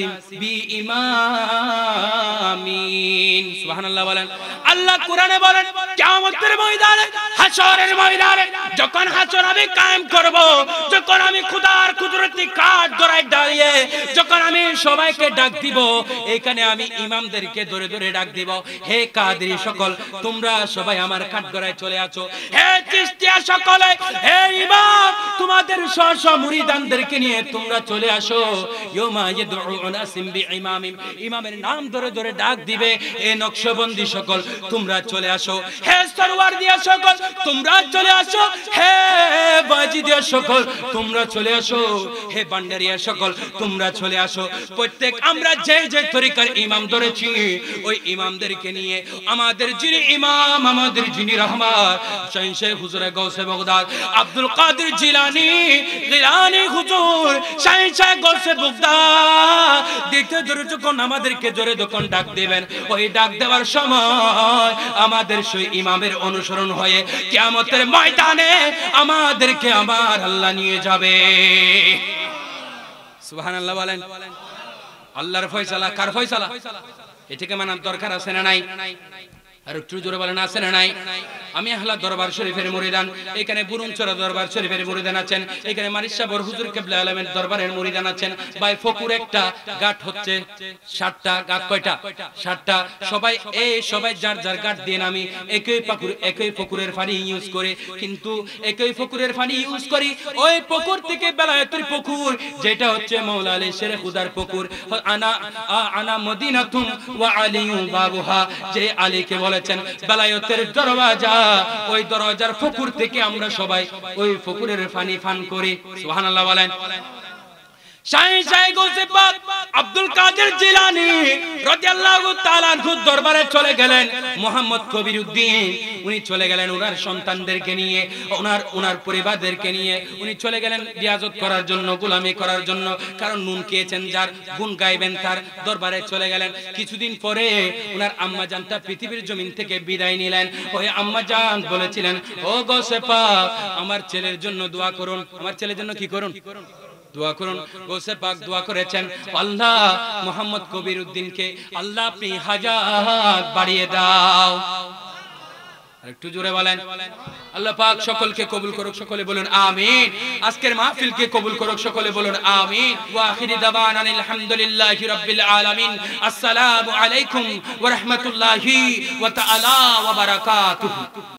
بإمامين سبحان الله বলেন। আল্লাহ কোরআনে বলেন কিয়ামতের ময়দানে, হাশরের ময়দানে যখন হাশর আমি কায়েম করব, যখন আমি খোদার কুদরতি কাঠ ধরায় দাঁড়িয়ে যখন আমি সবাইকে ডাক দিব, এখানে আমি ইমামদেরকে ধরে ধরে ডাক দিব, হে কাদেরী সকল তোমরা সবাই আমার কাঠ ধরায় চলে আসো, হে চিশতিয়া সকলে, হে ইমাম তোমাদের স্ব স্ব মুরিদানদেরকে নিয়ে তোমরা চলে আসো। ইয়মা ইয়াদউ উনাসিম বিইমামিম, ইমামের নাম ধরে ধরে ডাক দিবে, হে নকশবন্দি সকল তোমরা চলে আসো, হে সরওয়ার দিয়া সকল তোমরা চলে আসো, হে বাজিদিয়া সকল তোমরা চলে আসো, হে বান্ডারিয়া সকল তোমরা চলে আসো। প্রত্যেক আমরা যে যে তরিকার ইমাম ধরেছি ওই ইমামদেরকে নিয়ে আমাদের যিনি ইমাম, আমাদের যিনি রহমান শাইখ শেখ হুজুর গৌসে Baghdad Abdul Qadir Jilani Jilani হুজুর শাইখ শেখ গৌসে বাগদাদ দেখতে ধরে যখন আমাদেরকে জোরে যখন ডাক দিবেন, ওই ডাক দেওয়ার সময় আমাদের সেই ইমামের অনুসরণ হয়ে কিয়ামতের ময়দানে আমাদেরকে আমার আল্লাহ নিয়ে যাবে। সুবহানাল্লাহ বলেন। আল্লাহর ফয়সালা কার ফয়সালা? এটাকে মানার দরকার আছে না নাই? আর একটু জোরে বলেন আছে না নাই? আমি আহলা দরবার শরীফের মুরিদান, এখানে বুরুনচরা দরবার শরীফের মুরিদান আছেন, এখানে মারিশা বর হুজুর কিবলা আলমের দরবারের মুরিদান আছেন। ভাই ফকুর একটা গাট হচ্ছে ষাটটা গাট, কয়টা? ষাটটা। সবাই এই সবাই যার যার গাট দিয়ে আমি একই ফকুর একই ফকুরের পানি ইউজ করে, কিন্তু একই ফকুরের পানি ইউজ করি ওই পুকুর থেকে বেলায়েতের পুকুর, যেটা হচ্ছে মাওলা আলী শেরে খুদার পুকুর। আনা আনা মদিনাতুম ওয়া আলিয়ু বাবুহা, যে আলীকে বলেছেন বেলায়েতের দরওয়াজা, ওই দরওয়াজার পুকুর থেকে আমরা সবাই ওই পুকুরের পানি পান করি। সুবহানাল্লাহ বলেন। শাইখ শেখ গৌসে পাক আব্দুল কাদের জিলানী রাদিয়াল্লাহু তাআলা আনহু দরবারে চলে গেলেন মোহাম্মদ কবির উদ্দিন, উনি চলে গেলেন ওনার সন্তানদেরকে নিয়ে, ওনার ওনার পরিবারদেরকে নিয়ে উনি চলে গেলেন রিয়াজত করার জন্য, গোলামি করার জন্য, কারণ নুন খেয়েছেন যার গুণ গাইবেন তার দরবারে চলে গেলেন। কিছুদিন পরে ওনার আম্মা জানটা পৃথিবীর জমিন থেকে বিদায় নিলেন। ওই আম্মা জান বলেছিলেন, ও গৌসে পাক আমার ছেলের জন্য দোয়া করুন, আমার ছেলের জন্য কি করুন? দোয়া করুন। গৌসে পাক দোয়া করেছেন, আল্লাহ মোহাম্মদ কবির উদ্দিনকে আল্লাহ আপনি হায়াত বাড়িয়ে দাও। একটু জোরে বলেন। আল্লাহ পাক সকলকে কবুল করুক, সকলে বলুন আমিন। আজকের মাহফিলকে কবুল করুক, সকলে বলুন আমিন। ওয়া আখিরি দাওয়ানা আলহামদুলিল্লাহি রাব্বিল আলামিন। আসসালামু আলাইকুম ওয়া রাহমাতুল্লাহি ওয়া তাআলা ওয়া বারাকাতুহু।